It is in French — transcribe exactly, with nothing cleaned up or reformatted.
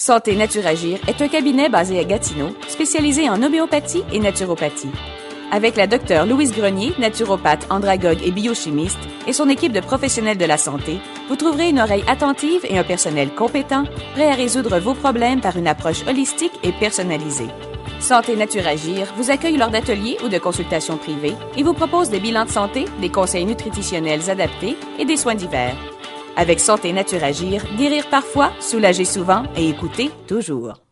Santé Nature Agir est un cabinet basé à Gatineau, spécialisé en homéopathie et naturopathie. Avec la docteure Louise Grenier, naturopathe, andragogue et biochimiste, et son équipe de professionnels de la santé, vous trouverez une oreille attentive et un personnel compétent, prêt à résoudre vos problèmes par une approche holistique et personnalisée. Santé Nature Agir vous accueille lors d'ateliers ou de consultations privées et vous propose des bilans de santé, des conseils nutritionnels adaptés et des soins divers. Avec Santé Nature Agir, guérir parfois, soulager souvent et écouter toujours.